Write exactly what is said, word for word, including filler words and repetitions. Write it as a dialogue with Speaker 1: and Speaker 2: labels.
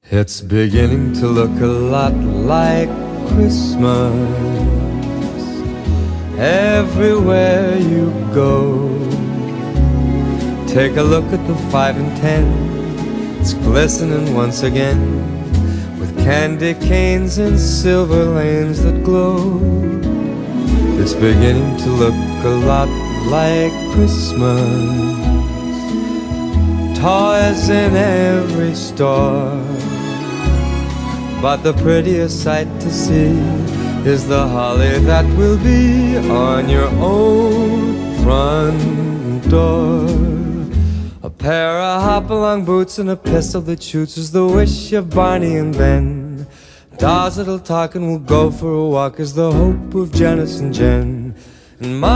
Speaker 1: It's beginning to look a lot like Christmas everywhere you go. Take a look at the five and ten, it's glistening once again with candy canes and silver lanes that glow. It's beginning to look a lot like Christmas, toys in every store. But the prettiest sight to see is the holly that will be on your own front door. A pair of hop-along boots and a pistol that shoots is the wish of Barney and Ben. Dolls that'll talk and we'll go for a walk is the hope of Janice and Jen. And my